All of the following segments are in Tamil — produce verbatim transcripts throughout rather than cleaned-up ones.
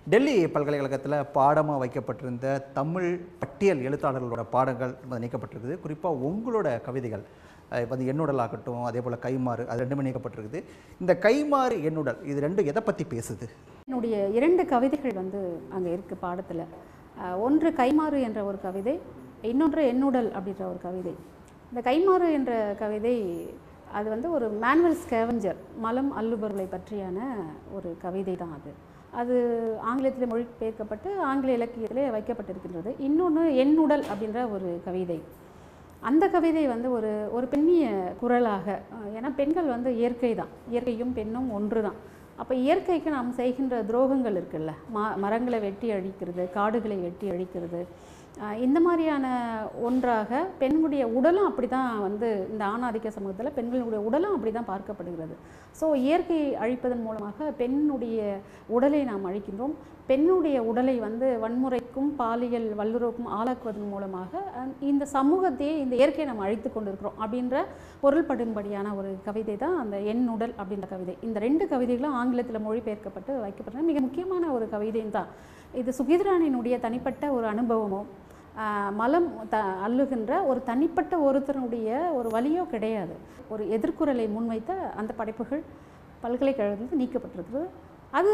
டெல்லி பல்கலைக்கழகத்தில் பாடமாக வைக்கப்பட்டிருந்த தமிழ் பட்டியல் எழுத்தாளர்களோட பாடங்கள் நீக்கப்பட்டிருக்குது. குறிப்பாக உங்களோட கவிதைகள் வந்து எண்ணுடல் ஆகட்டும், அதே போல் கைமாறு, அது ரெண்டுமே நீக்கப்பட்டிருக்குது. இந்த கைமாறு எண்ணுடல் இது ரெண்டும் எதை பற்றி பேசுது? என்னுடைய இரண்டு கவிதைகள் வந்து அங்கே இருக்குது பாடத்தில். ஒன்று கைமாறு என்ற ஒரு கவிதை, இன்னொன்று எண்ணுடல் அப்படின்ற ஒரு கவிதை. இந்த கைமாறு என்ற கவிதை அது வந்து ஒரு மேனுவல் ஸ்கேவஞ்சர், மலம் அல்லுபவர்களை பற்றியான ஒரு கவிதை தான். அது அது ஆங்கிலத்தில் மொழிபெயர்க்கப்பட்டு ஆங்கில இலக்கியத்திலே வைக்கப்பட்டிருக்கின்றது. இன்னொன்று எண்ணுடல் அப்படின்ற ஒரு கவிதை. அந்த கவிதை வந்து ஒரு ஒரு பெண்ணிய குரலாக, ஏன்னா பெண்கள் வந்து இயற்கை தான், இயற்கையும் பெண்ணும் ஒன்று தான். அப்போ இயற்கைக்கு நாம் செய்கின்ற துரோகங்கள் இருக்குல்ல, ம மரங்களை வெட்டி அழிக்கிறது, காடுகளை வெட்டி அழிக்கிறது, இந்த மாதிரியான ஒன்றாக பெண்களுடைய உடலும் அப்படி தான் வந்து இந்த ஆணாதிக்க சமூகத்தில் பெண்களுடைய உடலும் அப்படி தான் பார்க்கப்படுகிறது. ஸோ இயற்கையை அழிப்பதன் மூலமாக பெண்ணுடைய உடலை நாம் அழிக்கின்றோம். பெண்ணுடைய உடலை வந்து வன்முறைக்கும் பாலியல் வல்லுறவுக்கும் ஆளாக்குவதன் மூலமாக இந்த சமூகத்தையே, இந்த இயற்கையை நாம் அழித்து கொண்டிருக்கிறோம் அப்படின்ற பொருள்படும்படியான ஒரு கவிதை தான் அந்த எண்ணுடல் அப்படின்ற கவிதை. இந்த ரெண்டு கவிதைகளும் ஆங்கிலத்தில் மொழிபெயர்க்கப்பட்டு வைக்கப்பட்ட மிக முக்கியமான ஒரு கவிதையும் தான் இது. சுகித்ராணியினுடைய தனிப்பட்ட ஒரு அனுபவமோ மலம் த அள்ளுகின்ற ஒரு தனிப்பட்ட ஒருத்தனுடைய ஒரு வழியோ கிடையாது. ஒரு எதிர்குறலை முன்வைத்த அந்த படைப்புகள் பல்கலைக்கழகத்தில் நீக்கப்பட்டிருக்கிறது. அது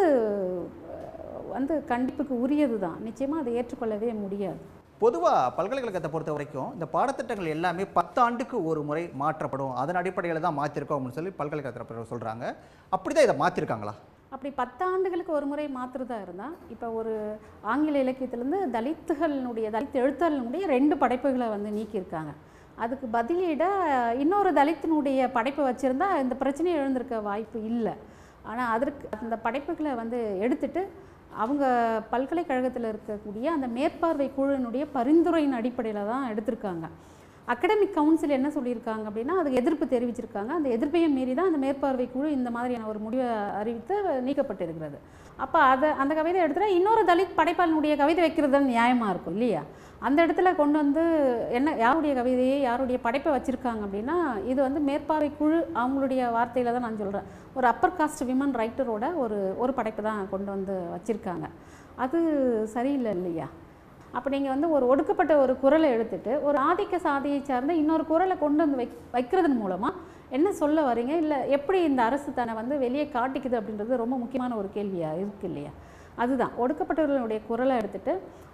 வந்து கண்டிப்புக்கு உரியது தான். நிச்சயமாக அதை ஏற்றுக்கொள்ளவே முடியாது. பொதுவாக பல்கலைக்கழகத்தை பொறுத்த வரைக்கும் இந்த பாடத்திட்டங்கள் எல்லாமே பத்தாண்டுக்கு ஒரு முறை மாற்றப்படும், அதன் அடிப்படையில் தான் மாற்றிருக்கோம் அப்படின்னு சொல்லி பல்கலைக்கழகத்தில் சொல்கிறாங்க. அப்படி தான் இதை மாற்றிருக்காங்களா? அப்படி பத்தாண்டுகளுக்கு ஒரு முறை மாற்றுறதா இருந்தால், இப்போ ஒரு ஆங்கில இலக்கியத்திலேருந்து தலித்துகளினுடைய தலித் எழுத்தாளர்களுடைய ரெண்டு படைப்புகளை வந்து நீக்கியிருக்காங்க. அதுக்கு பதிலீட இன்னொரு தலித்தினுடைய படைப்பை வச்சுருந்தா இந்த பிரச்சனையை எழுந்திருக்க வாய்ப்பு இல்லை. ஆனால் அதற்கு அந்த படைப்புகளை வந்து எடுத்துட்டு அவங்க பல்கலைக்கழகத்தில் இருக்கக்கூடிய அந்த மேற்பார்வை குழுவினுடைய பரிந்துரையின் அடிப்படையில் தான் எடுத்திருக்காங்க. அகடமிக் கவுன்சில் என்ன சொல்லியிருக்காங்க அப்படின்னா அதுக்கு எதிர்ப்பு தெரிவிச்சிருக்காங்க. அந்த எதிர்ப்பையும் மீறி தான் அந்த மேற்பார்வை குழு இந்த மாதிரியான ஒரு முடிவை அறிவித்து நீக்கப்பட்டிருக்கிறது. அப்போ அதை அந்த கவிதை எடுத்துகிட்டா இன்னொரு தலித் படைப்பாளனுடைய கவிதை வைக்கிறது தான் நியாயமாக இருக்கும் இல்லையா? அந்த இடத்துல கொண்டு வந்து என்ன யாருடைய கவிதையை யாருடைய படைப்பை வச்சுருக்காங்க அப்படின்னா இது வந்து மேற்பார்வை குழு அவங்களுடைய வார்த்தையில் தான் நான் சொல்கிறேன். ஒரு அப்பர் காஸ்ட் விமன் ரைட்டரோட ஒரு ஒரு படைப்பு தான் கொண்டு வந்து வச்சுருக்காங்க. அது சரியில்லை இல்லையா? அப்போ நீங்கள் வந்து ஒரு ஒடுக்கப்பட்ட ஒரு குரலை எடுத்துகிட்டு ஒரு ஆதிக்க சாதியை சார்ந்த இன்னொரு குரலை கொண்டு வந்து வை வைக்கிறதன் மூலமாக என்ன சொல்ல வரீங்க? இல்லை எப்படி இந்த அரசு தன்னை வந்து வெளியே காட்டிக்குது அப்படின்றது ரொம்ப முக்கியமான ஒரு கேள்வியாக இருக்குது இல்லையா? அதுதான் ஒடுக்கப்பட்டவர்களுடைய குரலை எடுத்துகிட்டு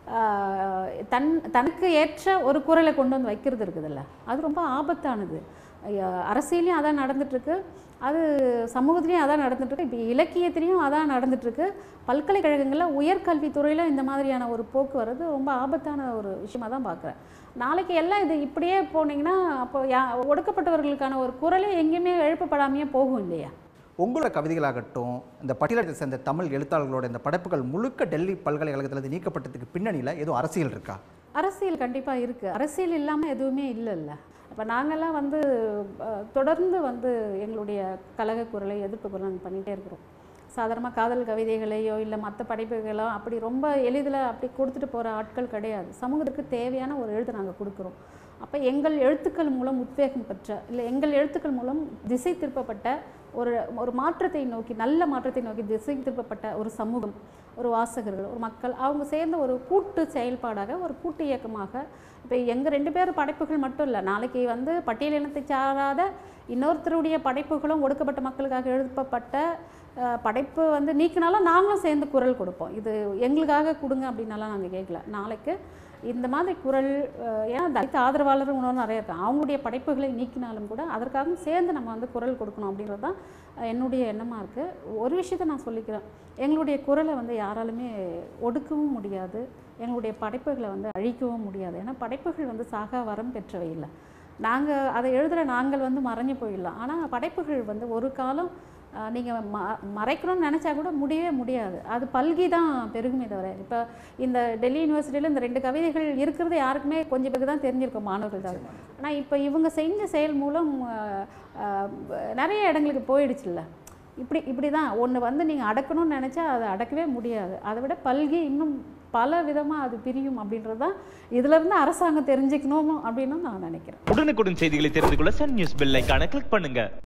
தன் தனக்கு ஏற்ற ஒரு குரலை கொண்டு வந்து வைக்கிறது இருக்குதுல்ல, அது ரொம்ப ஆபத்தானது. அரசியலையும் அதான் நடந்துகிட்ருக்கு, அது சமூகத்துலேயும் அதான் நடந்துகிட்ருக்கு, இப்போ இலக்கியத்திலையும் அதான் நடந்துகிட்ருக்கு. பல்கலைக்கழகங்களில் உயர்கல்வித்துறையில் இந்த மாதிரியான ஒரு போக்கு வர்றது ரொம்ப ஆபத்தான ஒரு விஷயமாக தான் பார்க்குறேன். நாளைக்கு எல்லாம் இது இப்படியே போனீங்கன்னா அப்போ யா ஒடுக்கப்பட்டவர்களுக்கான ஒரு குரலே எங்கேயுமே எழுப்பப்படாமையே போகும் இல்லையா? உங்களோட கவிதைகளாகட்டும், இந்த பட்டியலை சேர்ந்த தமிழ் எழுத்தாளர்களோட இந்த படைப்புகள் முழுக்க டெல்லி பல்கலைக்கழகத்தில் நீக்கப்பட்டதுக்கு பின்னணியில் எதுவும் அரசியல் இருக்கா? அரசியல் கண்டிப்பாக இருக்குது. அரசியல் இல்லாமல் எதுவுமே இல்லைல்ல. இப்போ நாங்கள்லாம் வந்து தொடர்ந்து வந்து எங்களுடைய கழக குரலை எதிர்ப்பு குரலை நாங்கள் பண்ணிகிட்டே இருக்கிறோம். சாதாரணமாக காதல் கவிதைகளையோ இல்லை மற்ற படைப்புகளோ அப்படி ரொம்ப எளிதில் அப்படி கொடுத்துட்டு போகிற ஆட்கள் கிடையாது. சமூகத்துக்கு தேவையான ஒரு எழுத்தை நாங்கள் கொடுக்குறோம். அப்போ எங்கள் எழுத்துக்கள் மூலம் உத்வேகம் பெற்ற, இல்லை எங்கள் எழுத்துக்கள் மூலம் திசை திருப்பப்பட்ட ஒரு ஒரு மாற்றத்தை நோக்கி, நல்ல மாற்றத்தை நோக்கி திசை திருப்பப்பட்ட ஒரு சமூகம், ஒரு வாசகர்கள், ஒரு மக்கள், அவங்க சேர்ந்த ஒரு கூட்டு செயல்பாடாக, ஒரு கூட்டு இயக்கமாக இப்போ எங்கள் ரெண்டு பேர் படைப்புகள் மட்டும் இல்லை, நாளைக்கு வந்து பட்டியலினத்தை சாராத இன்னொருத்தருடைய படைப்புகளும் ஒடுக்கப்பட்ட மக்களுக்காக எழுப்பப்பட்ட படைப்பு வந்து நீக்கினாலும் நாங்களும் சேர்ந்து குரல் கொடுப்போம். இது எங்களுக்காக கொடுங்க அப்படின்னாலாம் நாங்கள் கேட்கல. நாளைக்கு இந்த மாதிரி குரல், ஏன்னா தலித் ஆதரவாளர் உணவு நிறைய இருக்காங்க, அவங்களுடைய படைப்புகளை நீக்கினாலும் கூட அதற்காக சேர்ந்து நம்ம வந்து குரல் கொடுக்கணும் அப்படின்றது தான் என்னுடைய எண்ணமாக இருக்குது. ஒரு விஷயத்தை நான் சொல்லிக்கிறேன், எங்களுடைய குரலை வந்து யாராலுமே ஒடுக்கவும் முடியாது, எங்களுடைய படைப்புகளை வந்து அழிக்கவும் முடியாது. ஏன்னா படைப்புகள் வந்து சாகா வரம் பெற்றவை இல்லை. நாங்கள் அதை எழுதுகிற நாங்கள் வந்து மறைஞ்சு போயிடலாம், ஆனால் படைப்புகள் வந்து ஒரு காலம் நீங்கள் ம மறைக்கணும்னு நினச்சா கூட முடியவே முடியாது. அது பல்கி தான் பெருகுமே தவிர. இப்போ இந்த டெல்லி யூனிவர்சிட்டியில் இந்த ரெண்டு கவிதைகள் இருக்கிறது யாருக்குமே கொஞ்சம் பேருக்கு தான் தெரிஞ்சிருக்கும், மாணவர்கள் தான். ஆனால் இப்போ இவங்க செஞ்ச செயல் மூலம் நிறைய இடங்களுக்கு போயிடுச்சுல்ல. இப்படி இப்படி தான் ஒன்று வந்து நீங்கள் அடக்கணும்னு நினச்சா அதை அடக்கவே முடியாது. அதை விட பல்கி இன்னும் பல விதமாக அது பிரியும் அப்படின்றது தான் இதிலிருந்து அரசாங்கம் தெரிஞ்சுக்கணும் அப்படின்னு நான் நினைக்கிறேன். உடனுக்குடன் செய்திகளை தெரிந்து கொள்ள சன் நியூஸ் பெல் ஐகானை கிளிக் பண்ணுங்க.